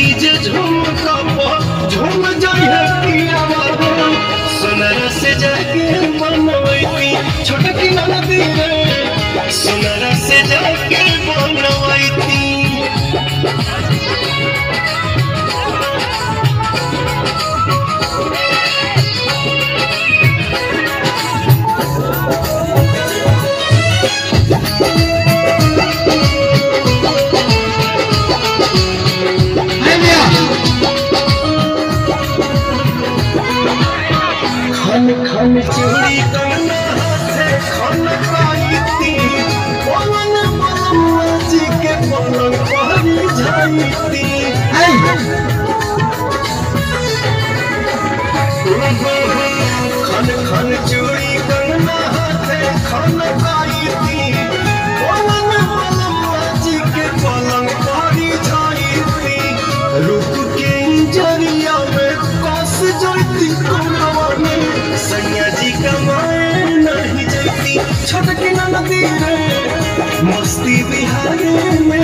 DJ झुमका झूम जाइए पिया सुनर से जाके मनवैती छोटकी नदी रे सुनर से जाके मनवैती। खन खन चूड़ी कंगना हाथे खन पाईती पवन बलुआ जी के पलंग पहरी जाईती। खन खन चूड़ी कंगना हाथे खन पाईती पवन बलुआ जी के पलंग पहरी जाईती। रूप के जरिया में कस जाती सैया जी कमाए नहीं जाती छोटकी नदी रे मस्ती बिहार में